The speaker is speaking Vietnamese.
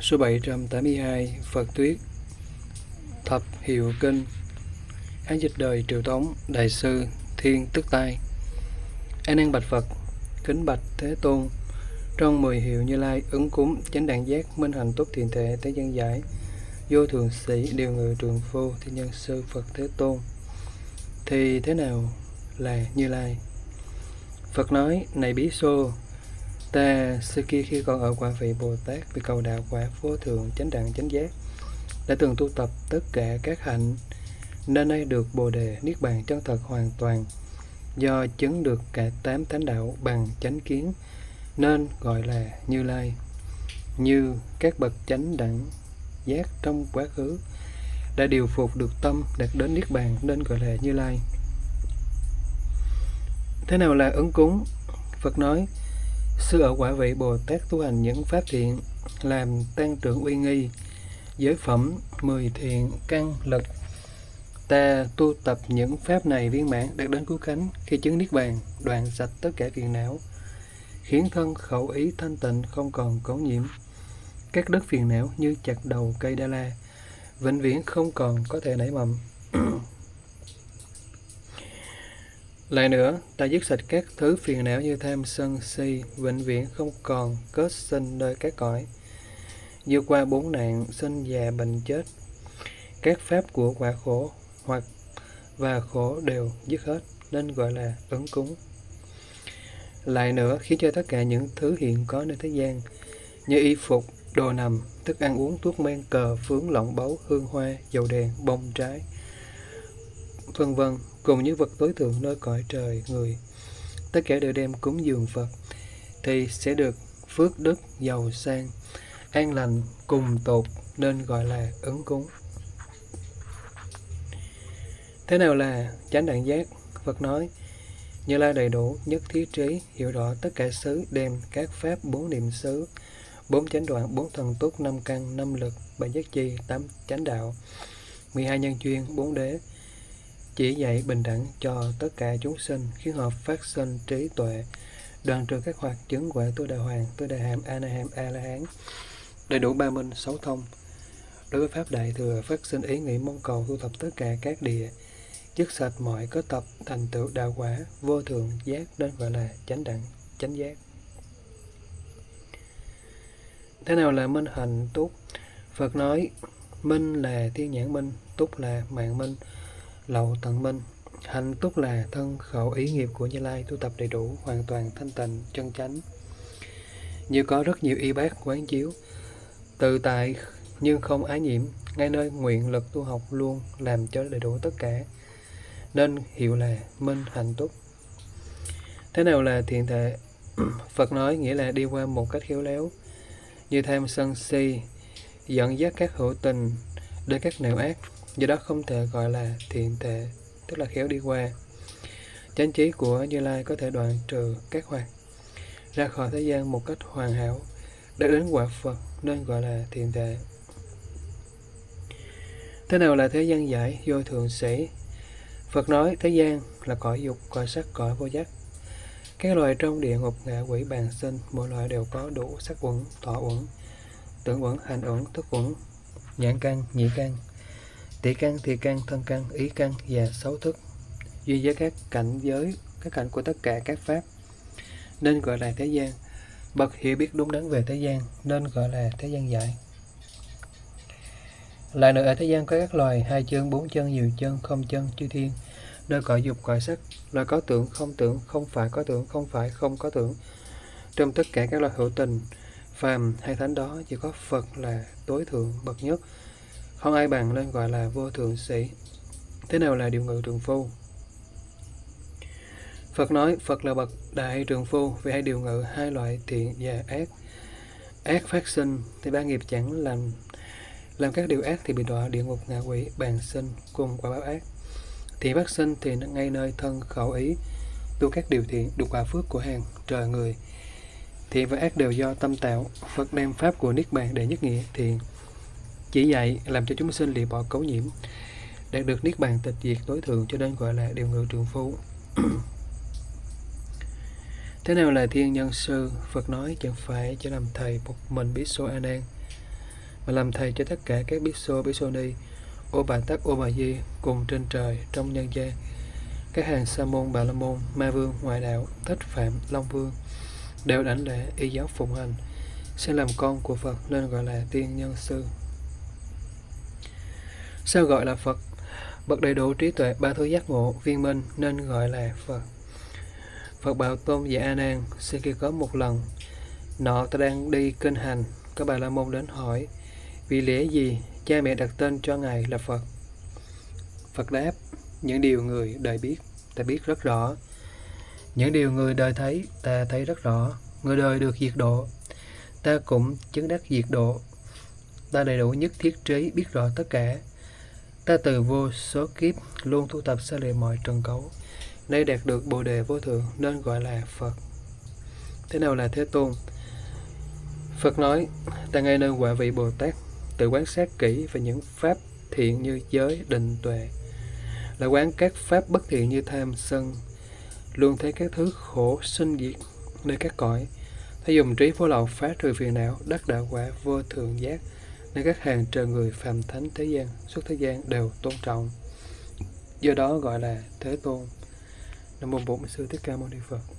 Số 782 Phật Thuyết Thập Hiệu Kinh. Án dịch đời Triệu Tống. Đại sư Thiên Tức Tai. A Nan bạch Phật: Kính bạch Thế Tôn, trong 10 hiệu Như Lai, ứng cúng, chánh đẳng giác, minh hạnh túc thiện thể, thế dân giải, vô thường sĩ, điều ngự trường phu, thiên nhân sư Phật Thế Tôn, thì thế nào là Như Lai? Phật nói: Này Bí Xô, ta xưa kia khi còn ở quả vị Bồ Tát, vì cầu đạo quả vô thượng chánh đẳng chánh giác, đã từng tu tập tất cả các hạnh, nên nay được Bồ đề niết bàn chân thật hoàn toàn, do chứng được cả 8 thánh đạo bằng chánh kiến, nên gọi là Như Lai. Như các bậc chánh đẳng giác trong quá khứ đã điều phục được tâm, đạt đến niết bàn, nên gọi là Như Lai. Thế nào là ứng cúng? Phật nói: Sư ở quả vị Bồ Tát tu hành những pháp thiện, làm tăng trưởng uy nghi, giới phẩm, 10 thiện căn lực. Ta tu tập những pháp này viên mãn, đạt đến cứu cánh, khi chứng niết bàn, đoạn sạch tất cả phiền não, khiến thân khẩu ý thanh tịnh, không còn cấu nhiễm. Các đất phiền não như chặt đầu cây đa la, vĩnh viễn không còn có thể nảy mầm. Lại nữa, ta dứt sạch các thứ phiền não như tham sân si, vĩnh viễn không còn kết sinh nơi các cõi. Vượt qua 4 nạn sinh già bệnh chết, các pháp của quả khổ hoặc và khổ đều dứt hết, nên gọi là ứng cúng. Lại nữa, khiến cho tất cả những thứ hiện có nơi thế gian như y phục, đồ nằm, thức ăn uống, thuốc men, cờ phướng, lọng báu, hương hoa, dầu đèn, bông trái, vân vân, cùng những vật tối thượng nơi cõi trời người, tất cả đều đem cúng dường Phật, thì sẽ được phước đức giàu sang, an lành cùng tột, nên gọi là ứng cúng. Thế nào là chánh đẳng giác? Phật nói: Như Lai đầy đủ nhất thiết trí, hiểu rõ tất cả xứ, đem các pháp 4 niệm xứ, 4 chánh đoạn, 4 thần túc, 5 căn, 5 lực, 7 giác chi, 8 chánh đạo, 12 nhân duyên, 4 đế, chỉ dạy bình đẳng cho tất cả chúng sinh, khiến họ phát sinh trí tuệ, đoạn trừ các hoạt chứng quả tu đà hoàng, tu đà hàm, a na hàm, a la hán, đầy đủ 3 minh 6 thông. Đối với pháp đại thừa, phát sinh ý nghĩ mong cầu tu tập tất cả các địa, dứt sạch mọi kết tập, thành tựu đạo quả vô thượng giác, nên gọi là chánh đẳng chánh giác. Thế nào là minh hạnh túc? Phật nói: Minh là thiên nhãn minh, túc là mạng minh, lậu tận minh. Hạnh túc là thân khẩu ý nghiệp của Như Lai tu tập đầy đủ, hoàn toàn thanh tịnh chân chánh. Như có rất nhiều y bác quán chiếu, tự tại nhưng không ái nhiễm, ngay nơi nguyện lực tu học luôn làm cho đầy đủ tất cả, nên hiệu là minh hạnh túc. Thế nào là thiện thể? Phật nói nghĩa là đi qua một cách khéo léo, như tham sân si, dẫn dắt các hữu tình đến các nẻo ác, do đó không thể gọi là thiện thể, tức là khéo đi qua. Chánh trí của Như Lai có thể đoạn trừ các hoạt, ra khỏi thế gian một cách hoàn hảo, đã đến quả Phật, nên gọi là thiện thể. Thế nào là thế gian giải, vô thượng sĩ? Phật nói thế gian là cõi dục, cõi sắc, cõi vô giác. Các loài trong địa ngục, ngạ quỷ, bàn sinh, mỗi loại đều có đủ sắc uẩn, thọ uẩn, tưởng uẩn, hành uẩn, thức uẩn, nhãn căn, nhĩ căn, tỷ căn, thiệt căn, thân căn, ý căn và 6 thức, duy với các cảnh giới, các cảnh của tất cả các pháp, nên gọi là thế gian. Bậc hiểu biết đúng đắn về thế gian, nên gọi là thế gian giải. Lại nữa, ở thế gian có các loài 2 chân, 4 chân, nhiều chân, không chân, chư thiên, nơi cõi dục, cõi sắc, loài có tưởng, không phải có tưởng, không phải không có tưởng. Trong tất cả các loài hữu tình, phàm hay thánh đó, chỉ có Phật là tối thượng bậc nhất, không ai bằng, nên gọi là vô thượng sĩ. Thế nào là điều ngự trường phu? Phật nói Phật là bậc đại trường phu, vì hay điều ngự 2 loại thiện và ác. Ác phát sinh thì 3 nghiệp chẳng làm các điều ác thì bị đọa địa ngục, ngạ quỷ, bàn sinh cùng quả báo ác. Thiện phát sinh thì ngay nơi thân khẩu ý tu các điều thiện, được quả phước của hàng trời người. Thiện và ác đều do tâm tạo. Phật đem pháp của niết bàn để nhất nghĩa thiện, chỉ dạy làm cho chúng sinh lìa bỏ cấu nhiễm, đạt được niết bàn tịch diệt tối thượng, cho nên gọi là điều ngự trường phu. Thế nào là thiên nhân sư? Phật nói chẳng phải chỉ làm thầy một mình Bí Xô A Nan, và làm thầy cho tất cả các Bhikkhu Bhikkhuni, Ô Bà Tát, Ô Bà Di cùng trên trời trong nhân gian, các hàng Sa môn, Bà La môn, Ma vương, Ngoại đạo, Thích Phạm, Long vương đều đảnh lễ y giáo phụng hành, sẽ làm con của Phật nên gọi là tiên nhân sư. Sao gọi là Phật? Bậc đầy đủ trí tuệ, ba thứ giác ngộ, viên minh nên gọi là Phật. Phật bảo Tôn và A Nan: sau khi có một lần nọ ta đang đi kinh hành, có Bà La môn đến hỏi: vì lẽ gì cha mẹ đặt tên cho ngài là Phật? Phật đáp: những điều người đời biết, ta biết rất rõ. Những điều người đời thấy, ta thấy rất rõ. Người đời được diệt độ, ta cũng chứng đắc diệt độ. Ta đầy đủ nhất thiết trí, biết rõ tất cả. Ta từ vô số kiếp luôn tu tập xa lìa mọi trần cấu, nay đạt được Bồ đề vô thượng nên gọi là Phật. Thế nào là Thế Tôn? Phật nói: ta ngay nơi quả vị Bồ Tát, tự quán sát kỹ về những pháp thiện như giới, định, tuệ, là quán các pháp bất thiện như tham, sân, luôn thấy các thứ khổ sinh diệt nơi các cõi. Ta dùng trí vô lậu phá trừ phiền não, đắc đạo quả vô thượng giác, nên các hàng trời người phàm thánh thế gian, suốt thế gian đều tôn trọng. Do đó gọi là Thế Tôn. Nam mô Bổn Sư Thích Ca Mâu Ni Phật.